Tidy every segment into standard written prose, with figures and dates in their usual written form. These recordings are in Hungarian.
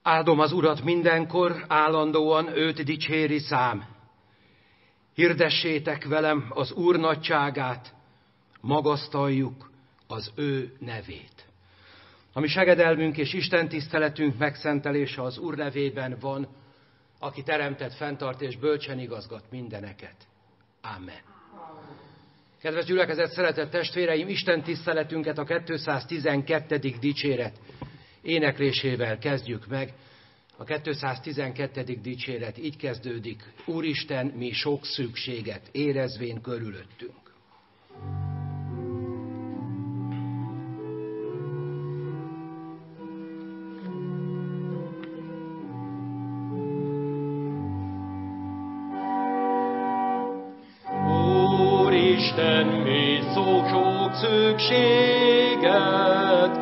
Áldom az Urat mindenkor, állandóan őt dicséri szám. Hirdessétek velem az Úr nagyságát, magasztaljuk az ő nevét. A mi segedelmünk és Isten tiszteletünk megszentelése az Úr nevében van, aki teremtett, fenntart és bölcsen igazgat mindeneket. Amen. Kedves gyülekezet, szeretett testvéreim, Isten tiszteletünket a 212. dicséret éneklésével kezdjük meg. A 212. dicséret így kezdődik: Úristen, mi sok szükséget érezvén körülöttünk. Úristen, mi sok szükséget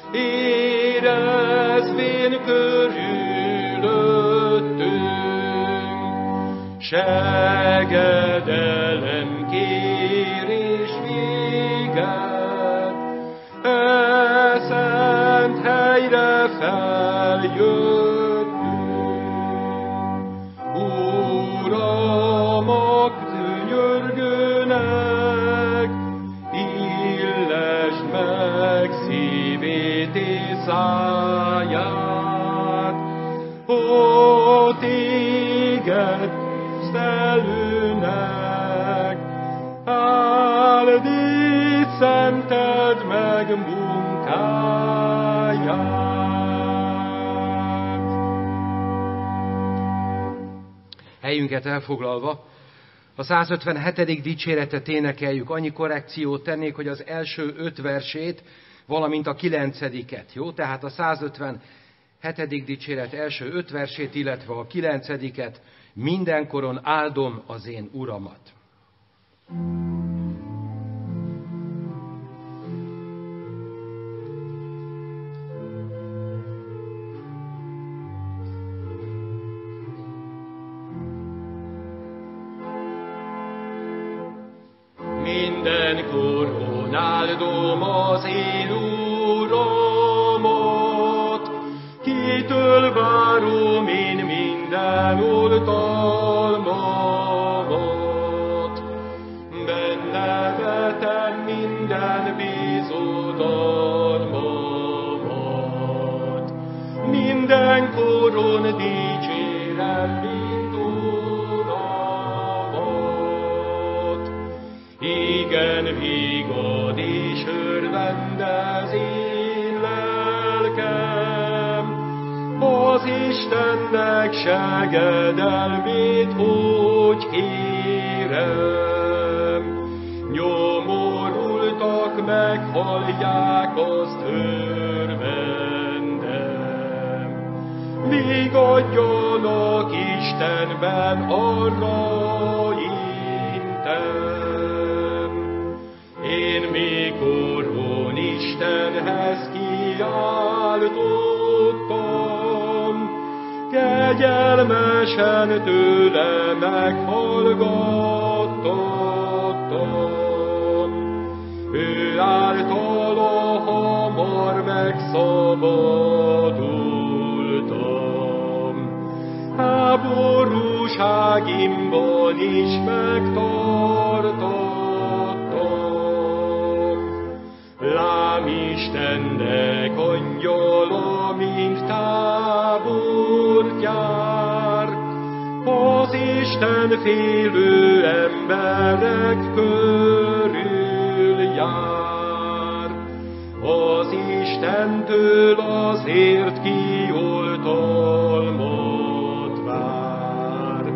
érezvén körülöttünk, segedelem kér és véget, e szent helyre feljöttünk. Uram, könyörgőnek, illesd meg szívét és száját, ó, téged tisztelőnek, áld és szenteld meg munkáját. Helyünket elfoglalva, a 157. dicséretet énekeljük. Annyi korrekciót tennék, hogy az első 5 versét, valamint a 9-et, jó? Tehát a 157. dicséret első 5 versét, illetve a 9-et, mindenkoron áldom az én Uramat. Mindenkoron áldom az én Uramat, kitől várom én minden oltalmamat. Benne vetem minden bizodalmamat, mindenkoron dicsérem, mint Uramat. Igen, vigad és örvendez én lelkem, az Istennek segedelmét, hogy kérem. Nyomorultak meghallják, azt örvendem. Vigadjanak Istenben, arra intem. Én mikoron Istenhez kiáltottam, kegyelmesen tőle meghallgattattam. Ő általa hamar megszabadultam, háborúságimban is megtartottam. Lám Istennek angyala, mint tábort jár, az Isten félő emberek körül jár. Az Istentől azért kioltalmat vár,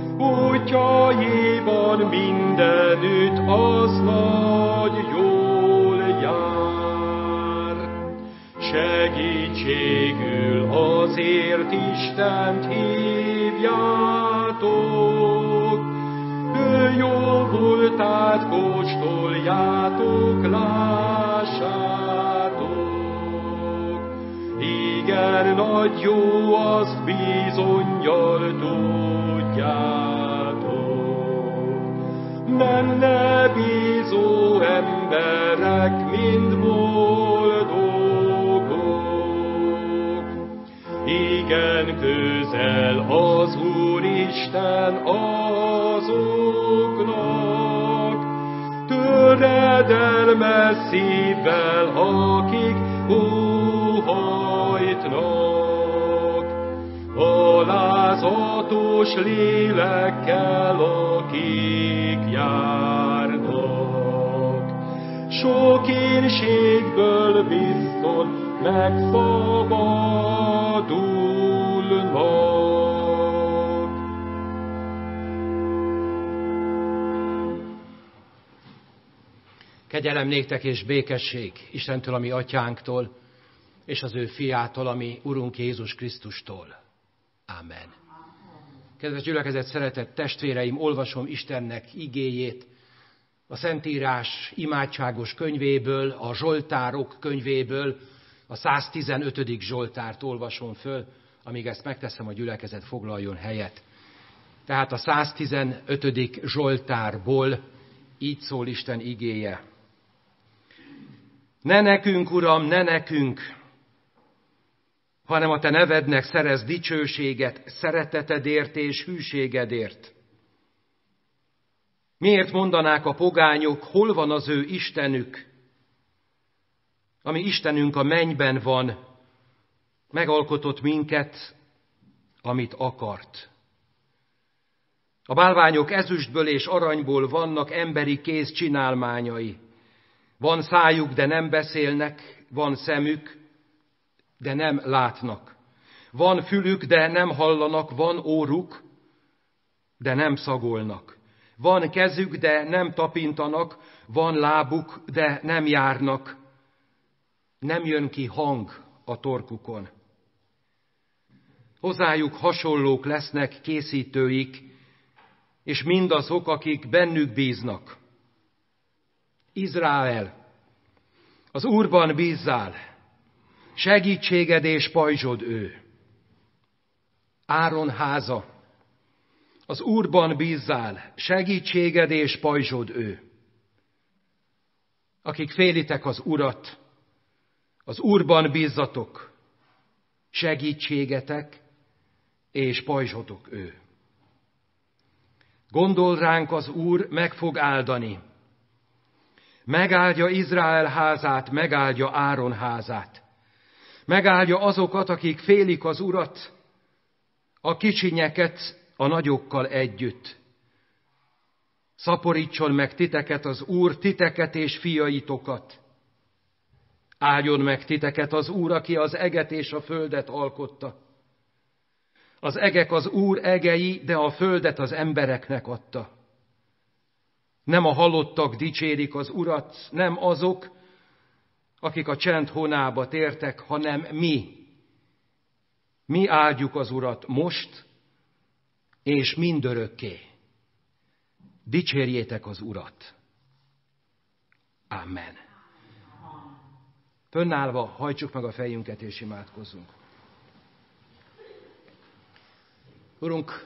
útjaiban mindenütt az nagy jól jár. Segítségül azért Istent hívjátok, ő jó voltát kóstoljátok, lássátok. Igen, nagy jó, azt bizonnyal tudjátok. Benne bízó emberek mind boldogok. igen közel az Úristen azoknak, töredelmes szívvel, akik óhajtnak, alázatos lélekkel, akik járnak, sok énségből bizton megszabadulnak. Kegyelem néktek és békesség Istentől, ami atyánktól, és az ő fiától, ami Urunk Jézus Krisztustól. Ámen. Kedves gyülekezet, szeretett testvéreim, olvasom Istennek igéjét, a Szentírás imádságos könyvéből, a Zsoltárok könyvéből, a 115. Zsoltárt olvasom föl, amíg ezt megteszem, a gyülekezet foglaljon helyet. Tehát a 115. Zsoltárból így szól Isten igéje. Ne nekünk, Uram, ne nekünk, hanem a te nevednek szerez dicsőséget, szeretetedért és hűségedért. Miért mondanák a pogányok, hol van az ő Istenük? Ami Istenünk a mennyben van, megalkotott minket, amit akart. A bálványok ezüstből és aranyból vannak, emberi kéz csinálmányai. Van szájuk, de nem beszélnek, van szemük, de nem látnak. Van fülük, de nem hallanak, van óruk, de nem szagolnak. Van kezük, de nem tapintanak, van lábuk, de nem járnak. Nem jön ki hang a torkukon. Hozzájuk hasonlók lesznek készítőik, és mindazok, akik bennük bíznak. Izrael, az Úrban bízzál, segítséged és pajzsod ő. Áron háza, az Úrban bízzál, segítséged és pajzsod ő. Akik félitek az Urat, az Úrban bízzatok, segítségetek és pajzsotok ő. Gondol ránk az Úr, meg fog áldani. Megáldja Izrael házát, megáldja Áron házát. Megáldja azokat, akik félik az Urat, a kicsinyeket a nagyokkal együtt. Szaporítson meg titeket az Úr, titeket és fiaitokat. Áldjon meg titeket az Úr, aki az eget és a földet alkotta. Az egek az Úr egei, de a földet az embereknek adta. Nem a halottak dicsérik az Urat, nem azok, akik a csend hónába tértek, hanem mi. Mi áldjuk az Urat most és mindörökké. Dicsérjétek az Urat. Amen. Fönnállva hajtsuk meg a fejünket és imádkozzunk. Urunk,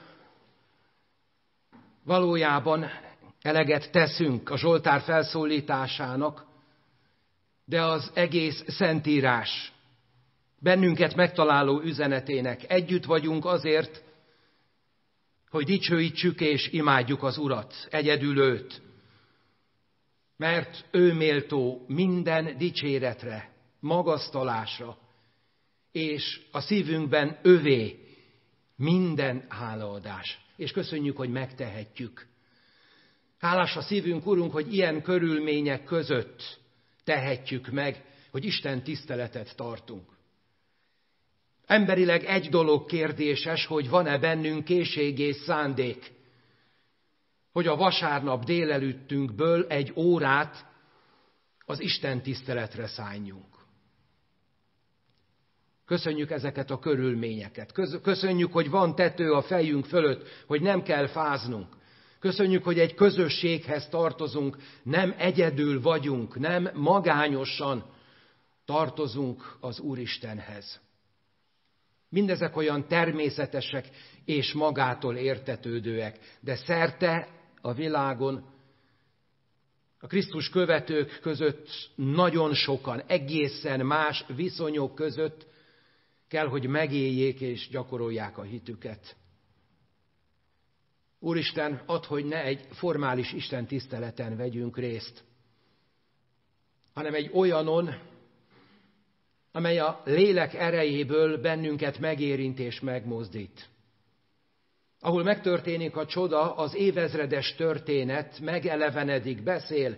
valójában eleget teszünk a Zsoltár felszólításának, de az egész Szentírás bennünket megtaláló üzenetének együtt vagyunk azért, hogy dicsőítsük és imádjuk az Urat, egyedül őt, mert ő méltó minden dicséretre, magasztalásra, és a szívünkben övé minden hálaadás. És köszönjük, hogy megtehetjük. Hálás a szívünk, Urunk, hogy ilyen körülmények között tehetjük meg, hogy Isten tiszteletet tartunk. Emberileg egy dolog kérdéses, hogy van-e bennünk készség és szándék, hogy a vasárnap délelőttünkből egy órát az Isten tiszteletre szánjunk. Köszönjük ezeket a körülményeket. Köszönjük, hogy van tető a fejünk fölött, hogy nem kell fáznunk. Köszönjük, hogy egy közösséghez tartozunk, nem egyedül vagyunk, nem magányosan tartozunk az Úristenhez. Mindezek olyan természetesek és magától értetődőek, de szerte a világon a Krisztus követők között nagyon sokan, egészen más viszonyok között kell, hogy megéljék és gyakorolják a hitüket. Úristen, add, hogy ne egy formális Isten tiszteleten vegyünk részt, hanem egy olyanon, amely a lélek erejéből bennünket megérint és megmozdít. Ahol megtörténik a csoda, az évezredes történet megelevenedik, beszél,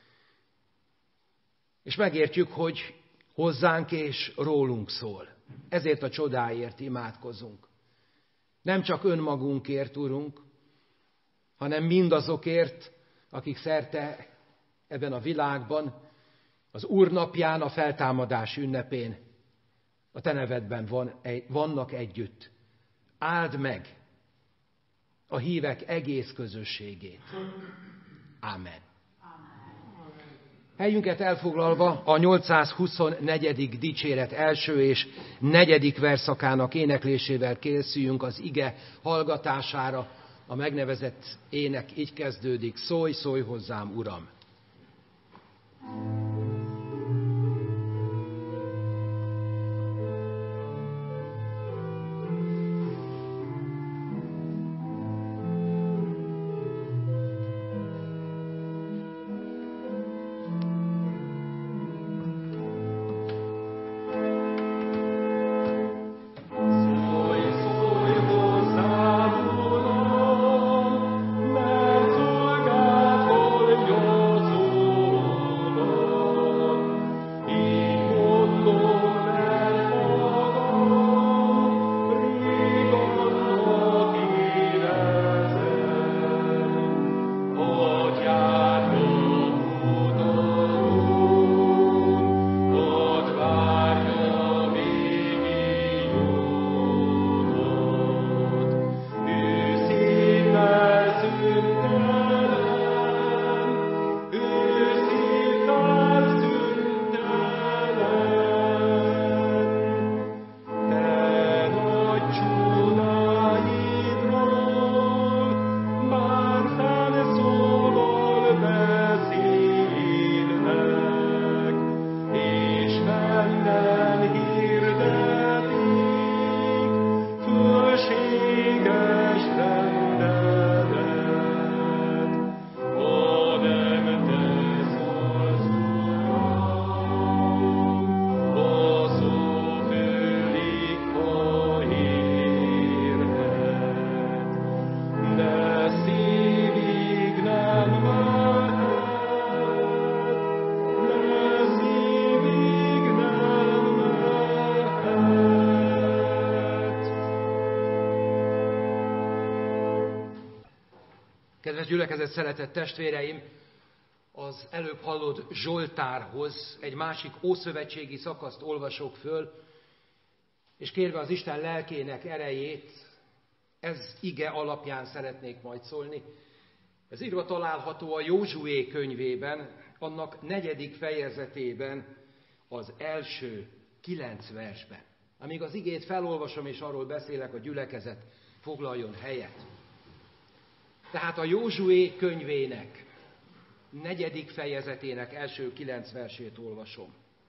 és megértjük, hogy hozzánk és rólunk szól. Ezért a csodáért imádkozunk. Nem csak önmagunkért, Urunk, hanem mindazokért, akik szerte ebben a világban, az Úr napján, a feltámadás ünnepén a Te nevedben vannak együtt. Áld meg a hívek egész közösségét. Ámen. Helyünket elfoglalva a 824. dicséret első és 4. verszakának éneklésével készüljünk az ige hallgatására. A megnevezett ének így kezdődik: Szólj, szólj hozzám, Uram! Kedves gyülekezet, szeretett testvéreim, az előbb hallott Zsoltárhoz egy másik ószövetségi szakaszt olvasok föl, és kérve az Isten lelkének erejét, ez ige alapján szeretnék majd szólni. Ez írva található a Józsué könyvében, annak 4. fejezetében, az első 9 versben. Amíg az igét felolvasom és arról beszélek, a gyülekezet foglaljon helyet. Tehát a Józsué könyvének 4. fejezetének első 9 versét olvasom.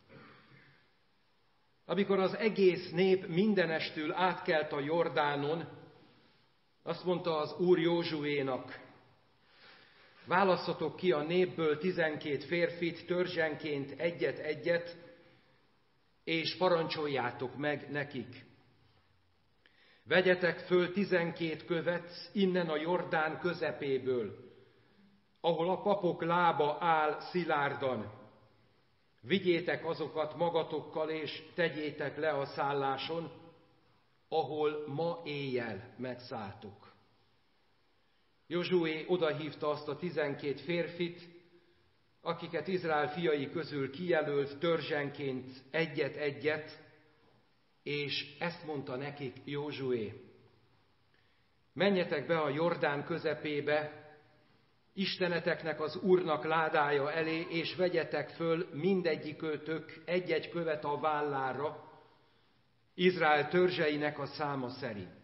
Amikor az egész nép mindenestül átkelt a Jordánon, azt mondta az Úr Józsuénak: válasszatok ki a népből 12 férfit, törzsenként egyet-egyet, és parancsoljátok meg nekik. Vegyetek föl 12 követ innen a Jordán közepéből, ahol a papok lába áll szilárdan. Vigyétek azokat magatokkal, és tegyétek le a szálláson, ahol ma éjjel megszálltok. Józsué odahívta azt a 12 férfit, akiket Izrael fiai közül kijelölt törzsenként egyet-egyet, és ezt mondta nekik Józsué: menjetek be a Jordán közepébe, Isteneteknek, az Úrnak ládája elé, és vegyetek föl mindegyikőtök egy-egy követ a vállára, Izrael törzseinek a száma szerint.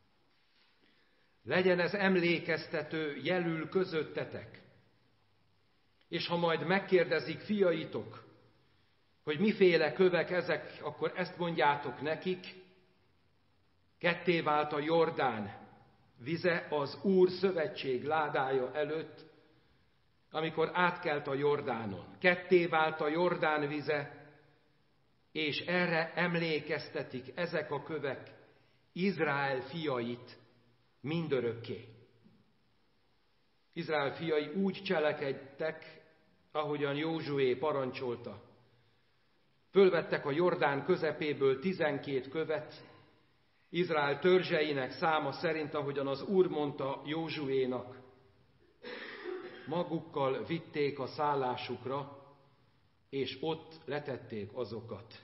Legyen ez emlékeztető jelül közöttetek, és ha majd megkérdezik fiaitok, hogy miféle kövek ezek, akkor ezt mondjátok nekik: Ketté vált a Jordán vize az Úr szövetség ládája előtt, amikor átkelt a Jordánon. Ketté vált a Jordán vize, és erre emlékeztetik ezek a kövek Izrael fiait mindörökké. Izrael fiai úgy cselekedtek, ahogyan Józsué parancsolta. Fölvettek a Jordán közepéből 12 követ, Izrael törzseinek száma szerint, ahogyan az Úr mondta Józsuénak. Magukkal vitték a szállásukra, és ott letették azokat.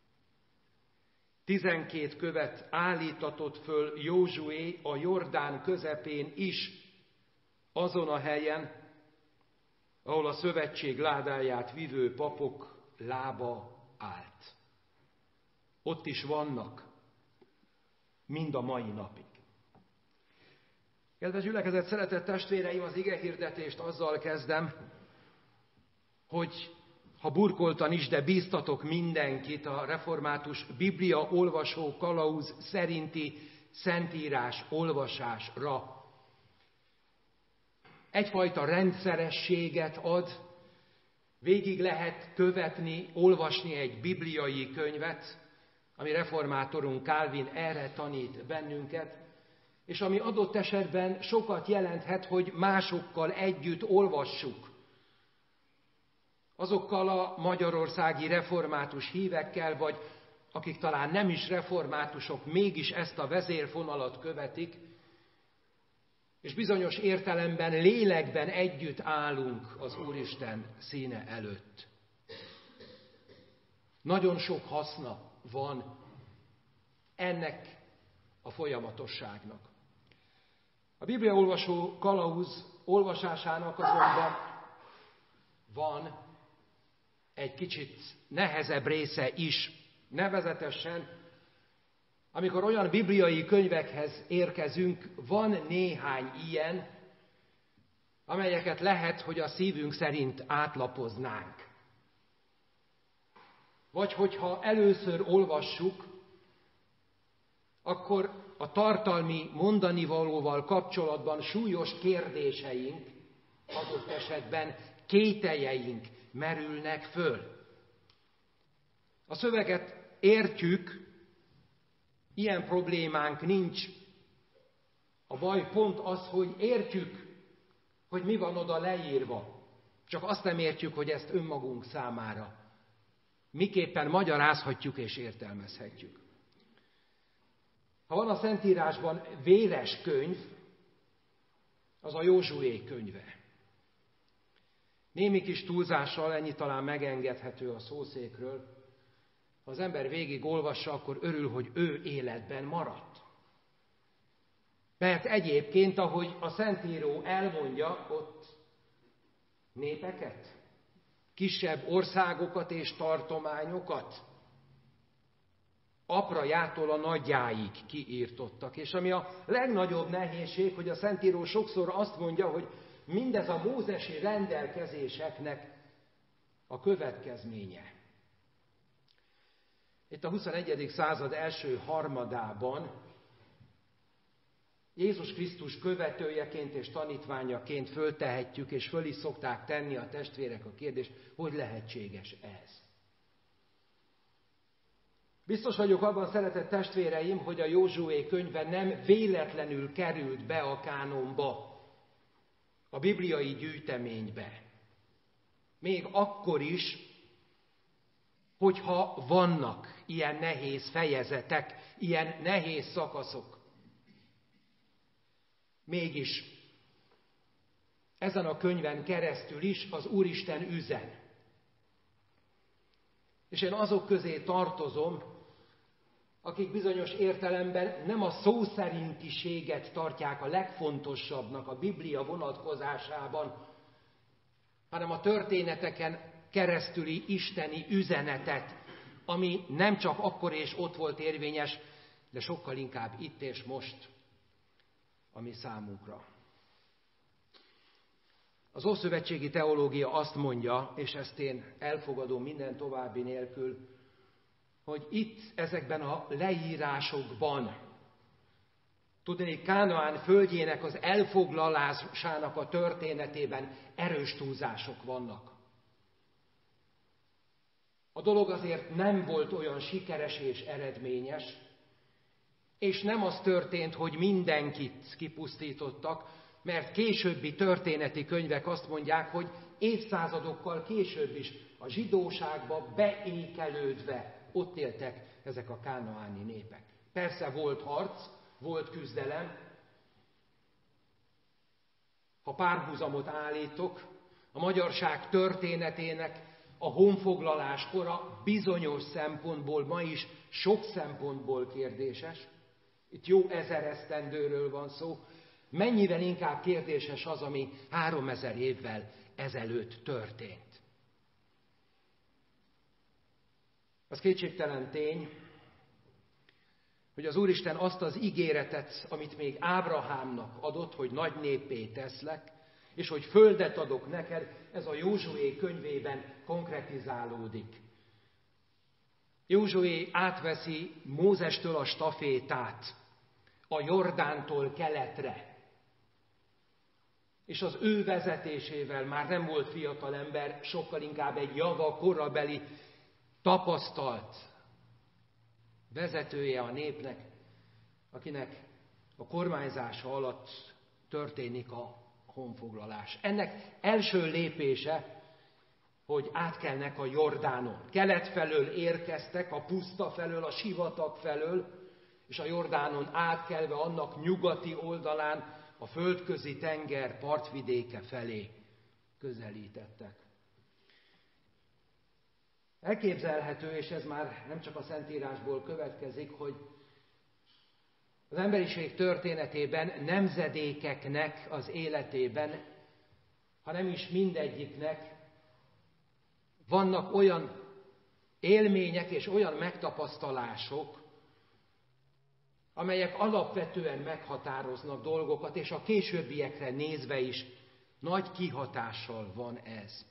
12 követ állítatott föl Józsué a Jordán közepén is, azon a helyen, ahol a szövetség ládáját vivő papok lába állt. Ott is vannak, mind a mai napig. Kedves gyülekezet, szeretett testvéreim, az igehirdetést azzal kezdem, hogy ha burkoltan is, de bíztatok mindenkit a református Biblia olvasó kalauz szerinti szentírás olvasásra. Egyfajta rendszerességet ad, végig lehet követni, olvasni egy bibliai könyvet, ami reformátorunk Calvin erre tanít bennünket, és ami adott esetben sokat jelenthet, hogy másokkal együtt olvassuk. Azokkal a magyarországi református hívekkel, vagy akik talán nem is reformátusok, mégis ezt a vezérfonalat követik, és bizonyos értelemben, lélekben együtt állunk az Úristen színe előtt. Nagyon sok haszna van ennek a folyamatosságnak. A Biblia olvasó kalauz olvasásának azonban van egy kicsit nehezebb része is, nevezetesen, amikor olyan bibliai könyvekhez érkezünk, van néhány ilyen, amelyeket lehet, hogy a szívünk szerint átlapoznánk. Vagy hogyha először olvassuk, akkor a tartalmi mondanivalóval kapcsolatban súlyos kérdéseink, adott esetben kételjeink merülnek föl. A szöveget értjük, ilyen problémánk nincs. A baj pont az, hogy értjük, hogy mi van oda leírva. Csak azt nem értjük, hogy ezt önmagunk számára miképpen magyarázhatjuk és értelmezhetjük. Ha van a Szentírásban véres könyv, az a Józsué könyve. Némi kis túlzással, ennyi talán megengedhető a szószékről, ha az ember végig olvassa, akkor örül, hogy ő életben maradt. Mert egyébként, ahogy a Szentíró elmondja, ott népeket, kisebb országokat és tartományokat aprajától a nagyjáig kiírtottak. És ami a legnagyobb nehézség, hogy a Szentíró sokszor azt mondja, hogy mindez a mózesi rendelkezéseknek a következménye. Itt a 21. század első harmadában Jézus Krisztus követőjeként és tanítványaként föltehetjük, és föl is szokták tenni a testvérek a kérdést, hogy lehetséges ez. Biztos vagyok abban, szeretett testvéreim, hogy a Józsué könyve nem véletlenül került be a kánonba, a bibliai gyűjteménybe. Még akkor is, hogyha vannak ilyen nehéz fejezetek, ilyen nehéz szakaszok. Mégis ezen a könyven keresztül is az Úristen üzen. És én azok közé tartozom, akik bizonyos értelemben nem a szó szerintiséget tartják a legfontosabbnak a Biblia vonatkozásában, hanem a történeteken keresztüli isteni üzenetet, ami nem csak akkor és ott volt érvényes, de sokkal inkább itt és most a mi számunkra. Az ószövetségi teológia azt mondja, és ezt én elfogadom minden további nélkül, hogy itt ezekben a leírásokban Tudni, Kánaán földjének az elfoglalásának a történetében erős túlzások vannak. A dolog azért nem volt olyan sikeres és eredményes, és nem az történt, hogy mindenkit kipusztítottak, mert későbbi történeti könyvek azt mondják, hogy évszázadokkal később is a zsidóságba beékelődve ott éltek ezek a kánaáni népek. Persze volt harc, volt küzdelem. Ha párhuzamot állítok, a magyarság történetének a honfoglalás kora bizonyos szempontból, ma is sok szempontból kérdéses. Itt jó 1000 esztendőről van szó. Mennyivel inkább kérdéses az, ami 3000 évvel ezelőtt történt. Az kétségtelen tény, hogy az Úristen azt az ígéretet, amit még Ábrahámnak adott, hogy nagy néppé teszlek, és hogy földet adok neked, ez a Józsué könyvében konkretizálódik. Józsué átveszi Mózestől a stafétát a Jordántól keletre. És az ő vezetésével már nem volt fiatal ember, sokkal inkább egy java korabeli tapasztalt vezetője a népnek, akinek a kormányzása alatt történik a honfoglalás. Ennek első lépése, hogy átkelnek a Jordánon. Kelet felől érkeztek, a puszta felől, a sivatag felől, és a Jordánon átkelve annak nyugati oldalán a földközi tenger partvidéke felé közelítettek. Elképzelhető, és ez már nem csak a Szentírásból következik, hogy az emberiség történetében nemzedékeknek az életében, ha nem is mindegyiknek, vannak olyan élmények és olyan megtapasztalások, amelyek alapvetően meghatároznak dolgokat, és a későbbiekre nézve is nagy kihatással van ez.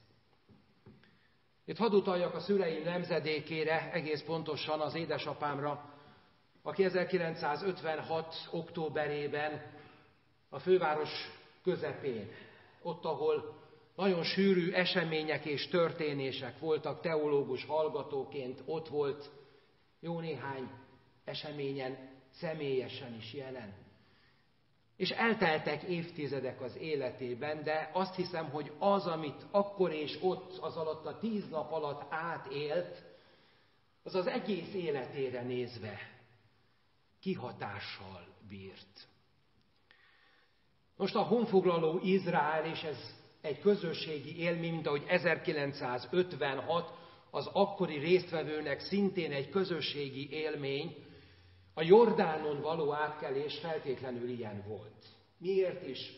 Itt hadd utaljak a szüleim nemzedékére, egész pontosan az édesapámra, aki 1956. októberében a főváros közepén, ott, ahol nagyon sűrű események és történések voltak, teológus hallgatóként ott volt, jó néhány eseményen személyesen is jelen. És elteltek évtizedek az életében, de azt hiszem, hogy az, amit akkor és ott, az alatt a 10 nap alatt átélt, az az egész életére nézve kihatással bírt. Most a honfoglaló Izrael, és ez egy közösségi élmény, mint ahogy 1956 az akkori résztvevőnek szintén egy közösségi élmény, a Jordánon való átkelés feltétlenül ilyen volt. Miért is?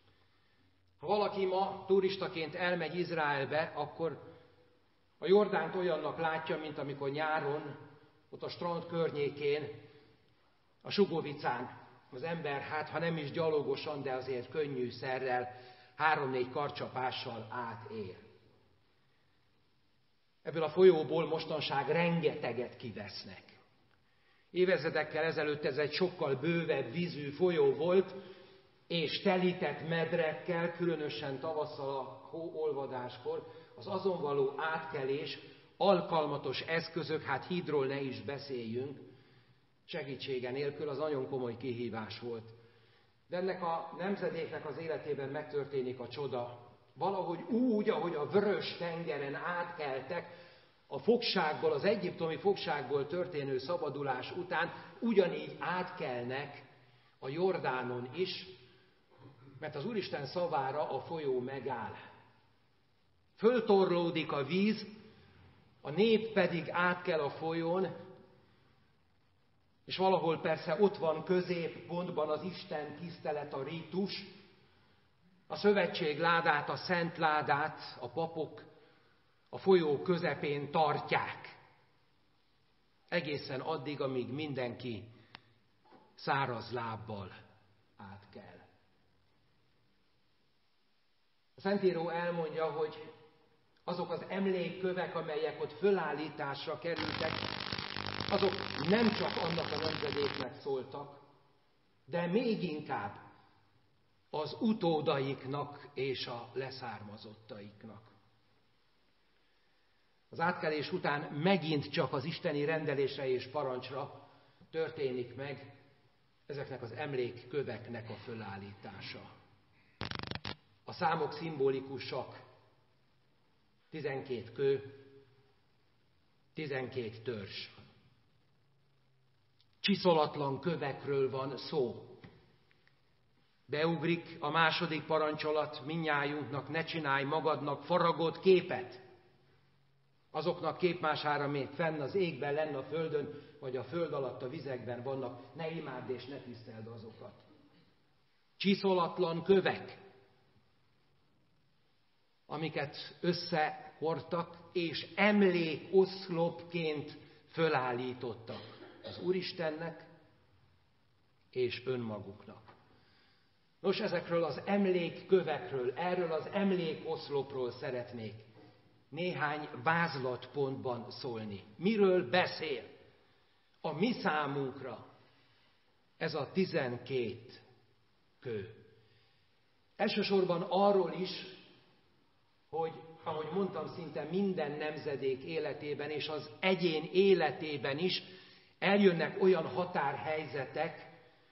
Ha valaki ma turistaként elmegy Izraelbe, akkor a Jordánt olyannak látja, mint amikor nyáron, ott a strand környékén, a Sugovicán az ember, hát ha nem is gyalogosan, de azért könnyű szerrel, 3-4 karcsapással átér. Ebből a folyóból mostanság rengeteget kivesznek. Évezredekkel ezelőtt ez egy sokkal bővebb vízű folyó volt, és telített medrekkel, különösen tavasszal a hóolvadáskor, az azon való átkelés, alkalmatos eszközök, hát hídról ne is beszéljünk, segítsége nélkül az nagyon komoly kihívás volt. De ennek a nemzedéknek az életében megtörténik a csoda. Valahogy úgy, ahogy a Vörös-tengeren átkeltek, a fogságból, az egyiptomi fogságból történő szabadulás után ugyanígy átkelnek a Jordánon is, mert az Úristen szavára a folyó megáll. Föltorlódik a víz, a nép pedig átkel a folyón, és valahol persze ott van középpontban az Isten tisztelet, a rítus, a szövetség ládát, a szent ládát a papok a folyó közepén tartják. Egészen addig, amíg mindenki száraz lábbal átkel. A Szentíró elmondja, hogy azok az emlékkövek, amelyek ott fölállításra kerültek, azok nem csak annak a nemzedéknek szóltak, de még inkább az utódaiknak és a leszármazottaiknak. Az átkelés után megint csak az isteni rendelésre és parancsra történik meg ezeknek az emlékköveknek a fölállítása. A számok szimbolikusak, 12 kő, 12 törzs. Csiszolatlan kövekről van szó. Beugrik a második parancsolat mindnyájunknak, ne csinálj magadnak faragott képet. Azoknak képmására még fenn az égben, lenn a földön, vagy a föld alatt a vizekben vannak, ne imádd és ne tiszteld azokat. Csiszolatlan kövek, amiket összehordtak, és emlékoszlopként fölállítottak az Úristennek és önmaguknak. Nos, ezekről az emlékkövekről, erről az emlékoszlopról szeretnék néhány vázlatpontban szólni. Miről beszél a mi számunkra ez a 12 kő? Elsősorban arról is, hogy, ahogy mondtam, szinte minden nemzedék életében és az egyén életében is eljönnek olyan határhelyzetek,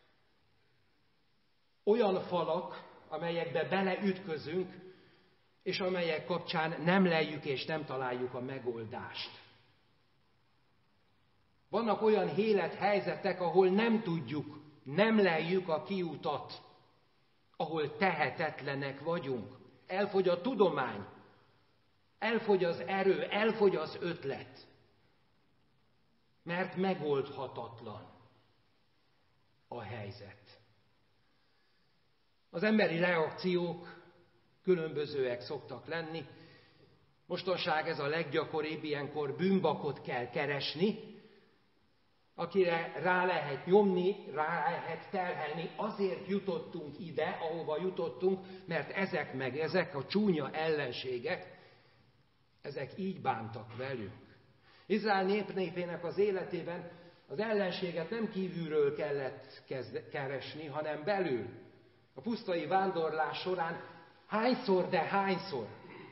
olyan falak, amelyekbe beleütközünk, és amelyek kapcsán nem leljük és nem találjuk a megoldást. Vannak olyan élethelyzetek, ahol nem tudjuk, nem leljük a kiutat, ahol tehetetlenek vagyunk. Elfogy a tudomány, elfogy az erő, elfogy az ötlet, mert megoldhatatlan a helyzet. Az emberi reakciók különbözőek szoktak lenni. Mostanság ez a leggyakoribb, ilyenkor bűnbakot kell keresni, akire rá lehet nyomni, rá lehet terhelni. Azért jutottunk ide, ahova jutottunk, mert ezek a csúnya ellenségek, ezek így bántak velünk. Izrael népének az életében az ellenséget nem kívülről kellett keresni, hanem belül. A pusztai vándorlás során hányszor, de hányszor,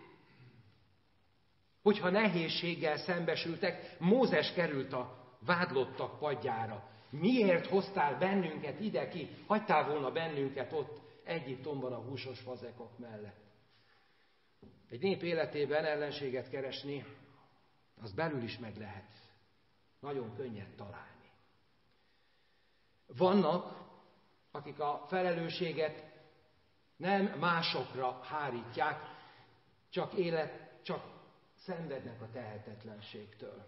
hogyha nehézséggel szembesültek, Mózes került a vádlottak padjára. Miért hoztál bennünket ide ki? Hagytál volna bennünket ott Egyiptomban a húsos fazekok mellett. Egy nép életében ellenséget keresni, az belül is meg lehet. Nagyon könnyed találni. Vannak, akik a felelősséget nem másokra hárítják, csak szenvednek a tehetetlenségtől.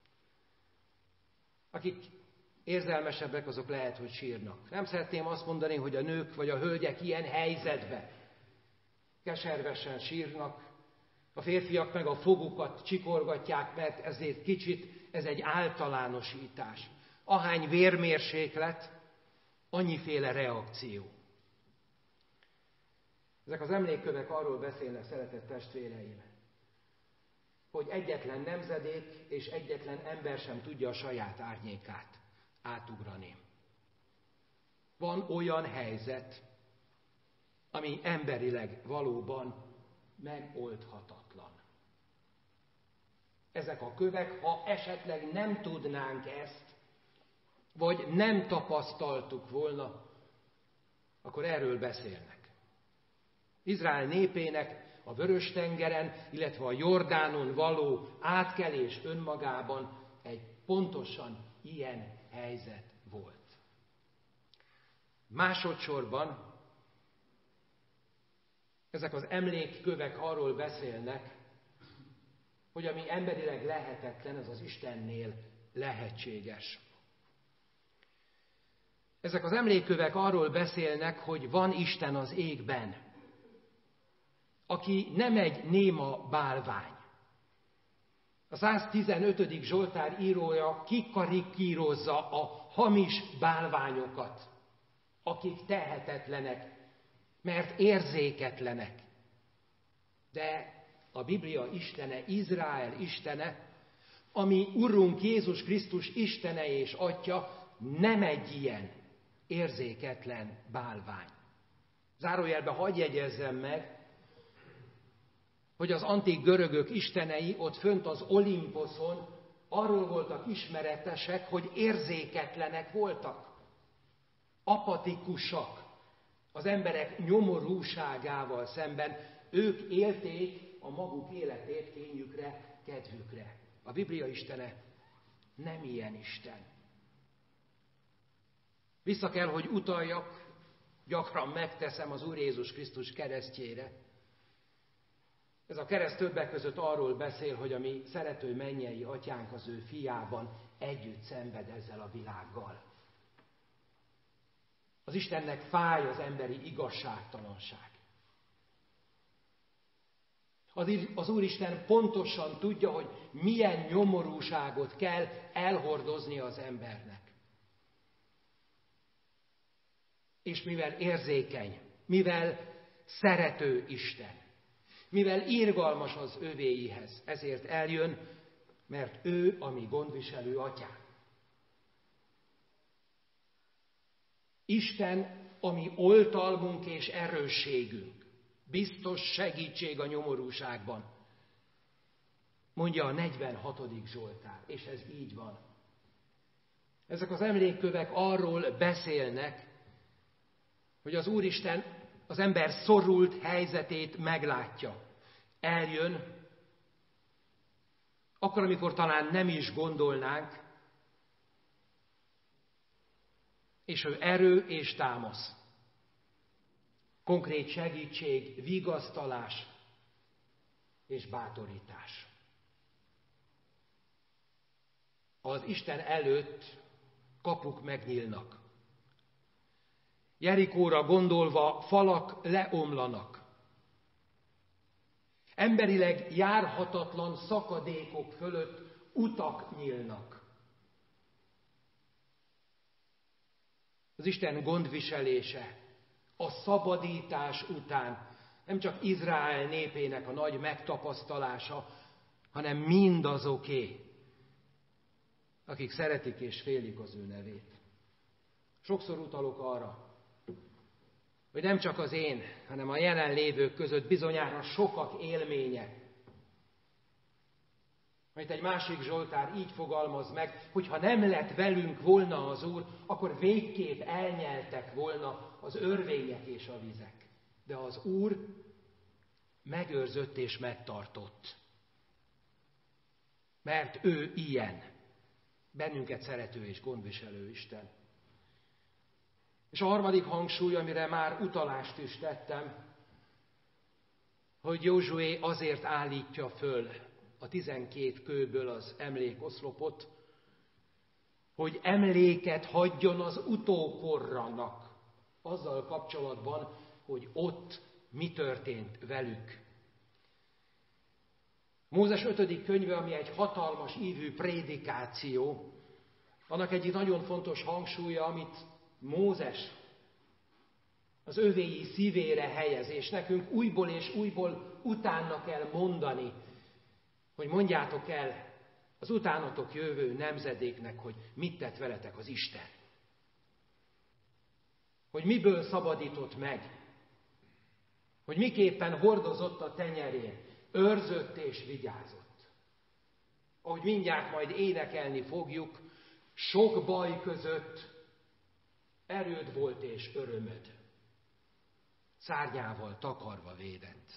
Akik érzelmesebbek, azok lehet, hogy sírnak. Nem szeretném azt mondani, hogy a nők vagy a hölgyek ilyen helyzetben keservesen sírnak, a férfiak meg a fogukat csikorgatják, mert ezért kicsit ez egy általánosítás. Ahány vérmérséklet, annyiféle reakció. Ezek az emlékkövek arról beszélnek, szeretett testvéreim, hogy egyetlen nemzedék és egyetlen ember sem tudja a saját árnyékát átugrani. Van olyan helyzet, ami emberileg valóban megoldhatatlan. Ezek a kövek, ha esetleg nem tudnánk ezt, vagy nem tapasztaltuk volna, akkor erről beszélnek. Izrael népének a Vörös-tengeren, illetve a Jordánon való átkelés önmagában egy pontosan ilyen helyzet volt. Másodszorban ezek az emlékkövek arról beszélnek, hogy ami emberileg lehetetlen, az az Istennél lehetséges. Ezek az emlékkövek arról beszélnek, hogy van Isten az égben, aki nem egy néma bálvány. A 115. Zsoltár írója kikarikírozza a hamis bálványokat, akik tehetetlenek, mert érzéketlenek. De a Biblia Istene, Izrael Istene, ami Urunk Jézus Krisztus Istene és Atya, nem egy ilyen érzéketlen bálvány. Zárójelben hadd jegyezzem meg, hogy az antik görögök istenei ott fönt az Olimposzon arról voltak ismeretesek, hogy érzéketlenek voltak, apatikusak az emberek nyomorúságával szemben. Ők élték a maguk életét kényükre, kedvükre. A Biblia istene nem ilyen Isten. Vissza kell, hogy utaljak, gyakran megteszem az Úr Jézus Krisztus keresztjére. Ez a kereszt többek között arról beszél, hogy a mi szerető mennyei atyánk az ő fiában együtt szenved ezzel a világgal. Az Istennek fáj az emberi igazságtalanság. Az Úristen pontosan tudja, hogy milyen nyomorúságot kell elhordozni az embernek. És mivel érzékeny, mivel szerető Isten, mivel irgalmas az övéihez, ezért eljön, mert ő a mi gondviselő atyánk. Isten a mi oltalmunk és erősségünk, biztos segítség a nyomorúságban, mondja a 46. Zsoltár, és ez így van. Ezek az emlékkövek arról beszélnek, hogy az Úristen az ember szorult helyzetét meglátja. Eljön, akkor, amikor talán nem is gondolnánk, és ő erő és támasz. Konkrét segítség, vigasztalás és bátorítás. Az Isten előtt kapuk megnyílnak. Jerikóra gondolva falak leomlanak. Emberileg járhatatlan szakadékok fölött utak nyílnak. Az Isten gondviselése a szabadítás után nem csak Izrael népének a nagy megtapasztalása, hanem mindazoké, akik szeretik és félik az ő nevét. Sokszor utalok arra, hogy nem csak az én, hanem a jelenlévők között bizonyára sokak élménye, amit egy másik Zsoltár így fogalmaz meg, hogy ha nem lett velünk volna az Úr, akkor végképp elnyeltek volna az örvények és a vizek. De az Úr megőrzött és megtartott. Mert ő ilyen, bennünket szerető és gondviselő Isten. És a harmadik hangsúly, amire már utalást is tettem, hogy Józsué azért állítja föl a 12 kőből az emlékoszlopot, hogy emléket hagyjon az utókorranak azzal kapcsolatban, hogy ott mi történt velük. Mózes 5. könyve, ami egy hatalmas ívű prédikáció, annak egyik nagyon fontos hangsúlya, amit Mózes az övéi szívére helyez, és nekünk újból és újból utána kell mondani, hogy mondjátok el az utánatok jövő nemzedéknek, hogy mit tett veletek az Isten. Hogy miből szabadított meg. Hogy miképpen hordozott a tenyerén, őrzött és vigyázott. Ahogy mindjárt majd énekelni fogjuk, sok baj között erőd volt és örömöd. Szárnyával takarva védett.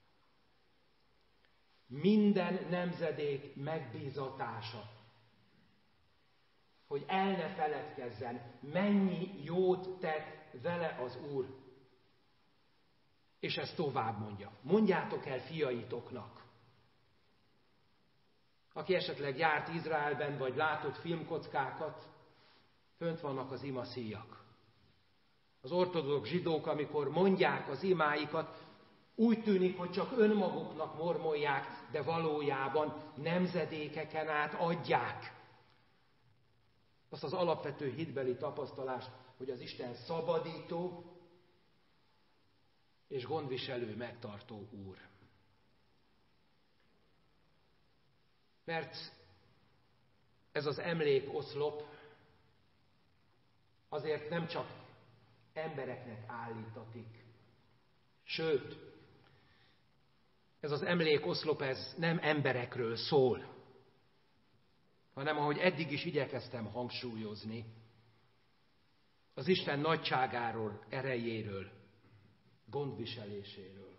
Minden nemzedék megbízatása, hogy el ne feledkezzen, mennyi jót tett vele az Úr. És ezt tovább mondja. Mondjátok el fiaitoknak. Aki esetleg járt Izraelben, vagy látott filmkockákat, fönt vannak az imaszíjak. Az ortodox zsidók, amikor mondják az imáikat, úgy tűnik, hogy csak önmaguknak mormolják, de valójában nemzedékeken át adják azt az alapvető hitbeli tapasztalást, hogy az Isten szabadító és gondviselő, megtartó Úr. Mert ez az emlékoszlop azért nem csak embereknek állítatik. Sőt, ez az emlékoszlop, ez nem emberekről szól, hanem ahogy eddig is igyekeztem hangsúlyozni, az Isten nagyságáról, erejéről, gondviseléséről.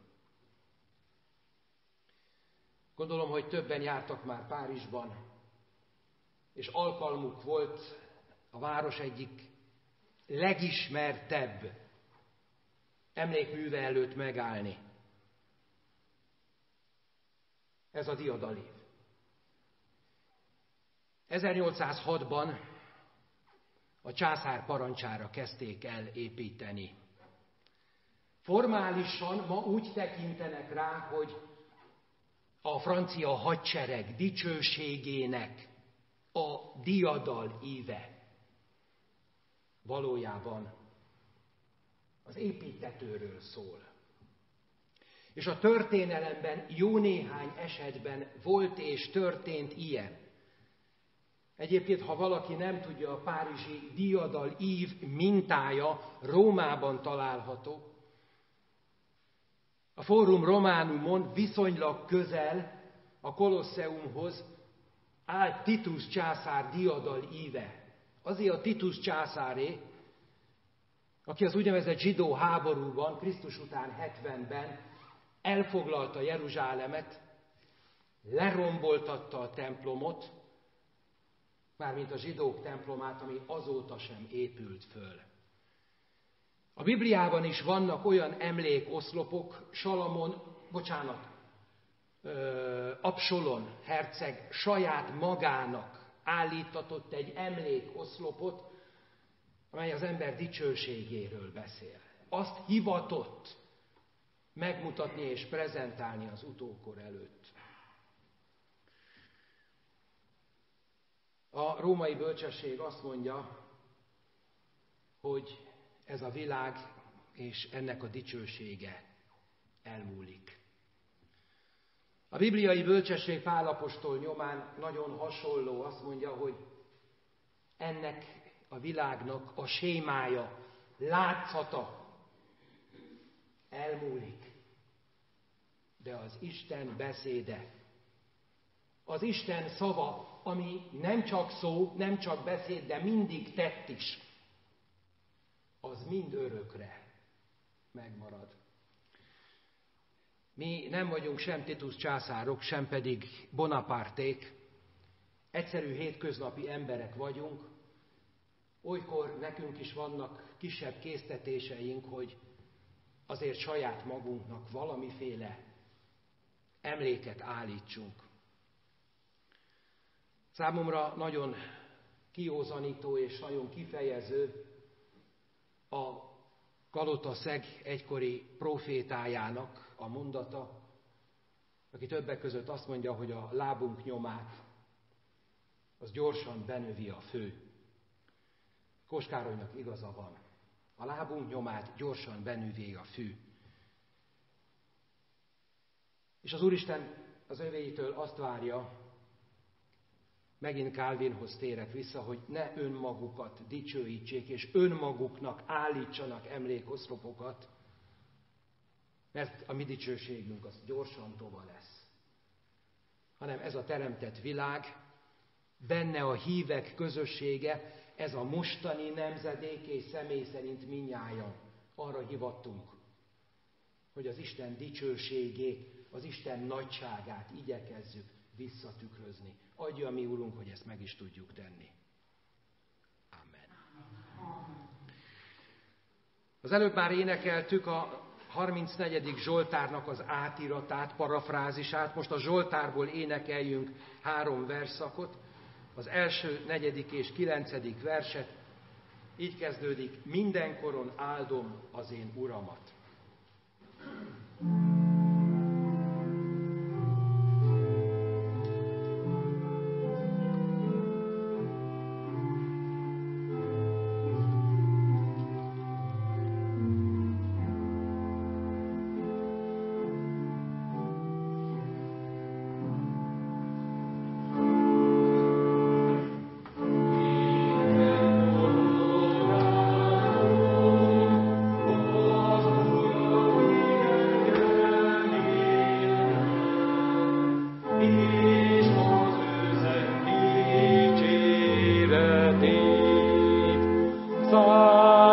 Gondolom, hogy többen jártak már Párizsban, és alkalmuk volt a város egyik legismertebb emlékműve előtt megállni. Ez a diadalív. 1806-ban a császár parancsára kezdték el építeni. Formálisan ma úgy tekintenek rá, hogy a francia hadsereg dicsőségének a diadal íve. Valójában az építtetőről szól. És a történelemben jó néhány esetben volt és történt ilyen. Egyébként, ha valaki nem tudja, a párizsi diadal ív mintája Rómában található. A Forum Romanumon viszonylag közel a Kolosseumhoz állt Titus császár diadal íve. Azért a Titus császáré, aki az úgynevezett zsidó háborúban, Krisztus után 70-ben elfoglalta Jeruzsálemet, leromboltatta a templomot, mármint a zsidók templomát, ami azóta sem épült föl. A Bibliában is vannak olyan emlékoszlopok, Absalon herceg saját magának állítatott egy emlékoszlopot, amely az ember dicsőségéről beszél. Azt hivatott megmutatni és prezentálni az utókor előtt. A római bölcsesség azt mondja, hogy ez a világ és ennek a dicsősége elmúlik. A bibliai bölcsesség Pál apostol nyomán nagyon hasonló, azt mondja, hogy ennek a világnak a sémája, látszata elmúlik. De az Isten beszéde, az Isten szava, ami nem csak szó, nem csak beszéd, de mindig tett is, az mind örökre megmarad. Mi nem vagyunk sem Titus császárok, sem pedig Bonaparték, egyszerű hétköznapi emberek vagyunk, olykor nekünk is vannak kisebb késztetéseink, hogy azért saját magunknak valamiféle emléket állítsunk. Számomra nagyon kiózanító és nagyon kifejező a Kalotaszeg egykori prófétájának a mondata, aki többek között azt mondja, hogy a lábunk nyomát az gyorsan benövi a fő. Kós Károlynak igaza van. A lábunk nyomát gyorsan benövi a fű. És az Úristen az övéitől azt várja, megint Calvinhoz térek vissza, hogy ne önmagukat dicsőítsék, és önmaguknak állítsanak emlékoszlopokat, mert a mi dicsőségünk az gyorsan tova lesz. Hanem ez a teremtett világ, benne a hívek közössége, ez a mostani nemzedék és személy szerint mindnyájan arra hivattunk, hogy az Isten dicsőségét, az Isten nagyságát igyekezzük visszatükrözni. Adja a mi Úrunk, hogy ezt meg is tudjuk tenni. Amen. Az előbb már énekeltük a 34. Zsoltárnak az átiratát, parafrázisát. Most a Zsoltárból énekeljünk 3 versszakot. Az első, 4. és 9. verset. Így kezdődik: mindenkoron áldom az én Uramat.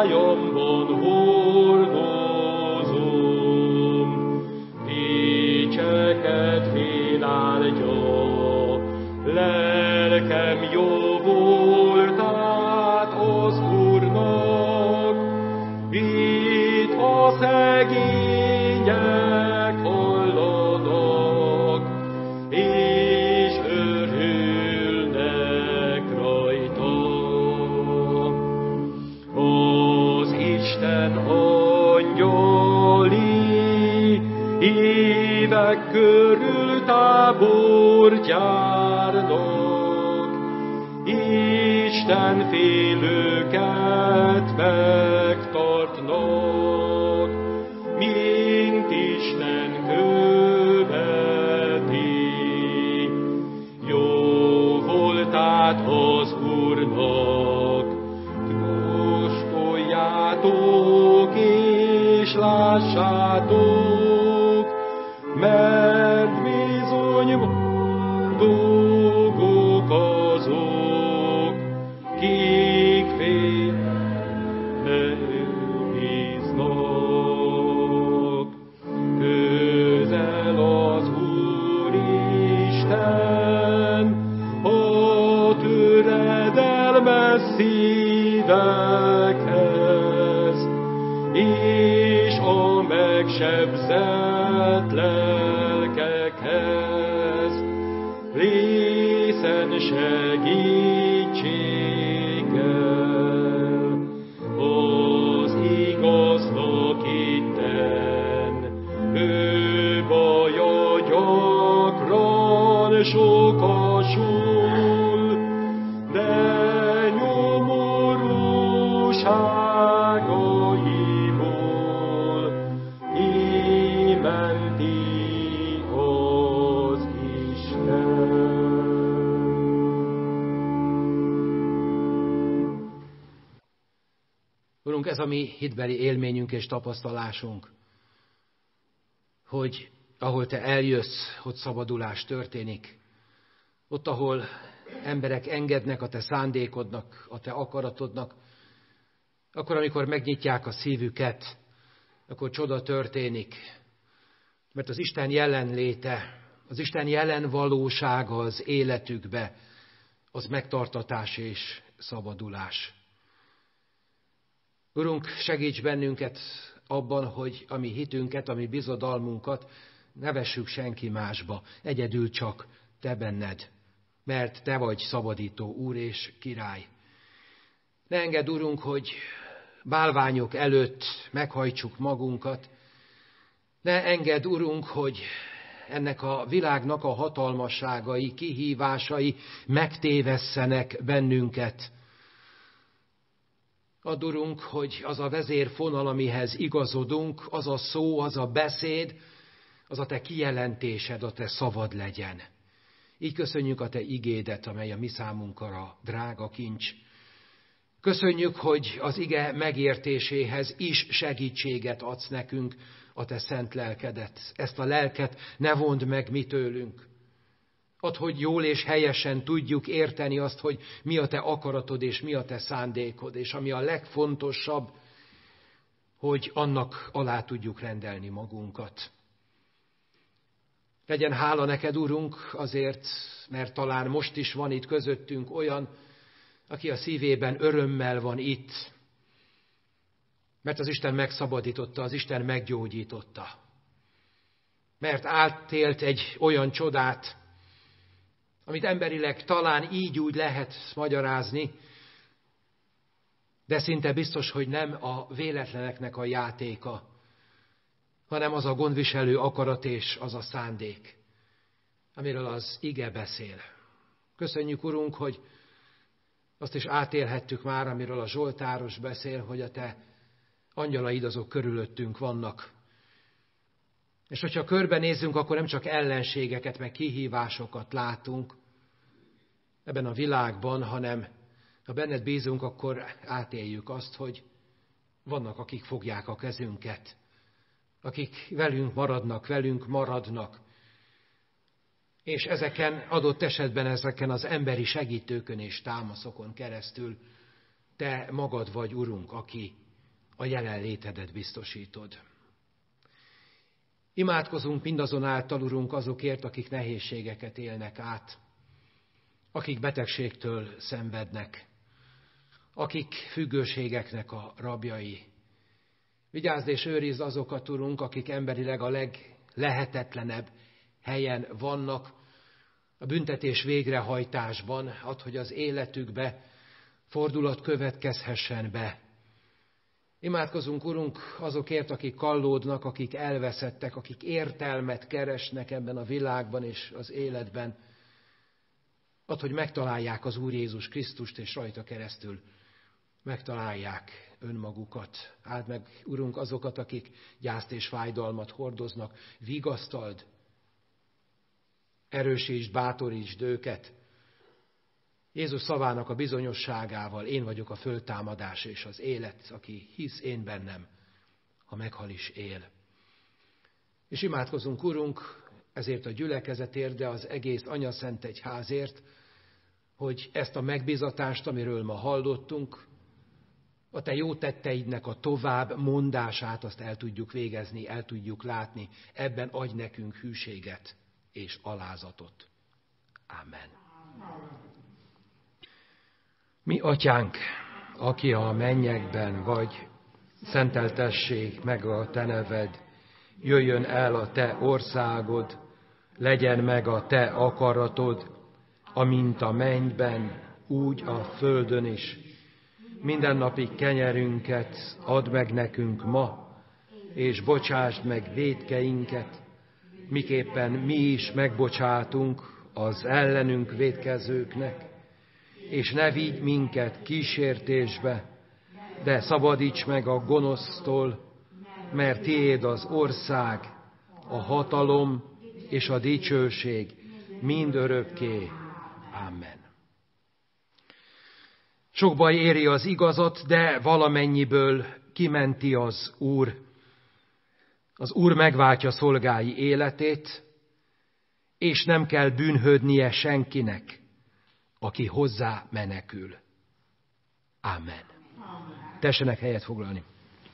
szájamban hordozom, dicseket féláldja, lelkem jó voltát az Úrnak, itt a szegények hallanak, és örülnek rajta. Az Isten angyali évek körül tábort járnak, Isten félőket megtartnak, mint Isten követi. Jó voltát az Úrnak, kóstoljátok és lássátok, mert bizony boldogok azok, kik félre bíznak. Közel az Úristen a töredelmes szívekhez, és a megsebzett lelkekhez, részen segítséggel. Az igaznak itten ő baja gyakran sokasul, de nyomorúságaiból kimenti az Isten. Urunk, ez a mi hitbeli élményünk és tapasztalásunk, hogy ahol Te eljössz, ott szabadulás történik. Ott, ahol emberek engednek a Te szándékodnak, a Te akaratodnak, akkor, amikor megnyitják a szívüket, akkor csoda történik. Mert az Isten jelenléte, az Isten jelen valósága az életükbe, az megtartatás és szabadulás. Urunk, segíts bennünket abban, hogy a mi hitünket, a mi bizodalmunkat ne vessük senki másba, egyedül csak Te benned, mert Te vagy szabadító Úr és Király. Ne engedd, Urunk, hogy bálványok előtt meghajtsuk magunkat, ne engedd, Urunk, hogy ennek a világnak a hatalmasságai, kihívásai megtévesszenek bennünket. Add, Urunk, hogy az a vezérfonal, amihez igazodunk, az a szó, az a beszéd, az a Te kijelentésed, a Te szavad legyen. Így köszönjük a Te igédet, amely a mi számunkra drága kincs. Köszönjük, hogy az ige megértéséhez is segítséget adsz nekünk, a Te szent lelkedet. Ezt a lelket ne vond meg mi tőlünk. Add, hogy jól és helyesen tudjuk érteni azt, hogy mi a Te akaratod és mi a Te szándékod, és ami a legfontosabb, hogy annak alá tudjuk rendelni magunkat. Legyen hála neked, Urunk, azért, mert talán most is van itt közöttünk olyan, aki a szívében örömmel van itt, mert az Isten megszabadította, az Isten meggyógyította. Mert átélt egy olyan csodát, amit emberileg talán így úgy lehet magyarázni, de szinte biztos, hogy nem a véletleneknek a játéka, hanem az a gondviselő akarat és az a szándék, amiről az ige beszél. Köszönjük, Urunk, hogy azt is átélhettük már, amiről a Zsoltáros beszél, hogy a Te angyalaid azok körülöttünk vannak. És hogyha körbenézzünk, akkor nem csak ellenségeket, meg kihívásokat látunk ebben a világban, hanem ha benned bízunk, akkor átéljük azt, hogy vannak, akik fogják a kezünket, akik velünk maradnak, és ezeken adott esetben ezeken az emberi segítőkön és támaszokon keresztül Te magad vagy, Urunk, aki a jelenlétedet biztosítod. Imádkozunk mindazonáltal, Urunk, azokért, akik nehézségeket élnek át, akik betegségtől szenvednek, akik függőségeknek a rabjai. Vigyázd és őrizd azokat, Urunk, akik emberileg a leglehetetlenebb helyen vannak, a büntetés végrehajtásban, add, hogy az életükbe fordulat következhessen be. Imádkozunk, Urunk, azokért, akik kallódnak, akik elveszettek, akik értelmet keresnek ebben a világban és az életben. Add, hogy megtalálják az Úr Jézus Krisztust, és rajta keresztül megtalálják önmagukat. Áld meg, Urunk, azokat, akik gyászt és fájdalmat hordoznak, vigasztald, erősítsd, bátorítsd őket. Jézus szavának a bizonyosságával: én vagyok a föltámadás és az élet, aki hisz én bennem, ha meghal is él. És imádkozunk, Urunk, ezért a gyülekezetért, de az egész Anyaszent Egyházért, hogy ezt a megbízatást, amiről ma hallottunk, a Te jó tetteidnek a tovább mondását, azt el tudjuk végezni, el tudjuk látni. Ebben adj nekünk hűséget és alázatot. Amen. Mi Atyánk, aki a mennyekben vagy, szenteltessék meg a Te neved, jöjjön el a Te országod, legyen meg a Te akaratod, amint a mennyben, úgy a földön is. Mindennapi kenyerünket add meg nekünk ma, és bocsásd meg vétkeinket, miképpen mi is megbocsátunk az ellenünk vétkezőknek, és ne vigy minket kísértésbe, de szabadíts meg a gonosztól, mert tiéd az ország, a hatalom és a dicsőség mindörökké. Amen. Sok baj éri az igazat, de valamennyiből kimenti az Úr. Az Úr megváltja szolgái életét, és nem kell bűnhődnie senkinek, aki hozzá menekül. Amen. Tessenek helyet foglalni.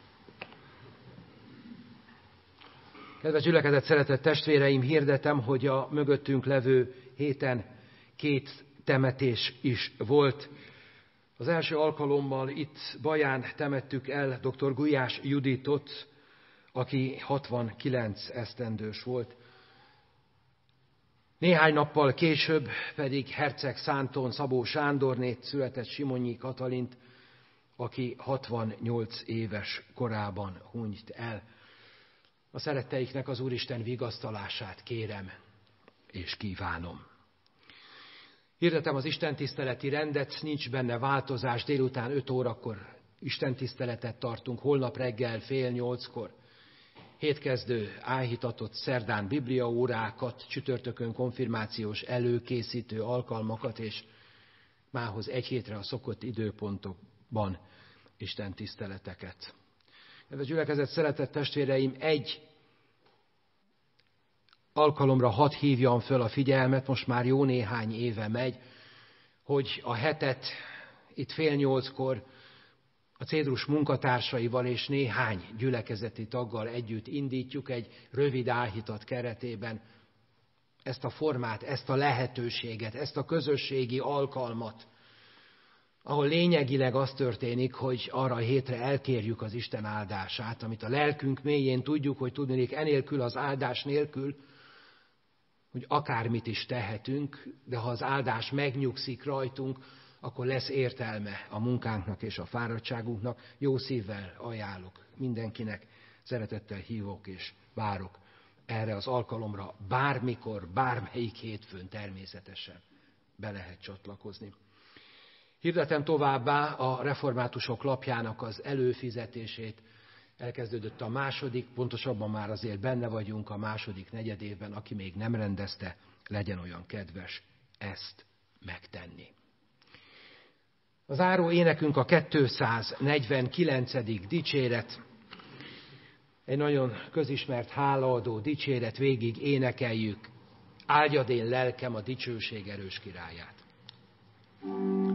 Kedves gyülekezet, szeretett testvéreim, hirdetem, hogy a mögöttünk levő héten 2 temetés is volt. Az első alkalommal itt Baján temettük el dr. Gulyás Juditot, aki 69 esztendős volt. Néhány nappal később pedig herceg Szánton Szabó Sándornét született Simonyi Katalint, aki 68 éves korában hunyt el. A szeretteiknek az Úristen vigasztalását kérem és kívánom. Hirdetem az istentiszteleti rendet, nincs benne változás, délután 5 órakor istentiszteletet tartunk, holnap reggel 7:30-kor. Hétkezdő áhítatott, szerdán bibliaórákat, csütörtökön konfirmációs előkészítő alkalmakat, és mához 1 hétre a szokott időpontokban istentiszteleteket. Ez a gyülekezet, szeretett testvéreim, egy alkalomra hadd hívjam föl a figyelmet, most már jó néhány éve megy, hogy a hetet itt 7:30-kor a Cédrus munkatársaival és néhány gyülekezeti taggal együtt indítjuk egy rövid áhítat keretében ezt a formát, ezt a lehetőséget, ezt a közösségi alkalmat, ahol lényegileg az történik, hogy arra a hétre elkérjük az Isten áldását, amit a lelkünk mélyén tudjuk, hogy tudnék enélkül, az áldás nélkül, hogy akármit is tehetünk, de ha az áldás megnyugszik rajtunk, akkor lesz értelme a munkánknak és a fáradtságunknak. Jó szívvel ajánlok mindenkinek, szeretettel hívok és várok erre az alkalomra, bármikor, bármelyik hétfőn természetesen be lehet csatlakozni. Hirdetem továbbá a reformátusok lapjának az előfizetését. Elkezdődött a második, pontosabban már azért benne vagyunk a második negyedévben, aki még nem rendezte, legyen olyan kedves ezt megtenni. Az záró énekünk a 249. dicséret. Egy nagyon közismert hálaadó dicséret, végig énekeljük. Áldjad én lelkem a dicsőség erős királyát.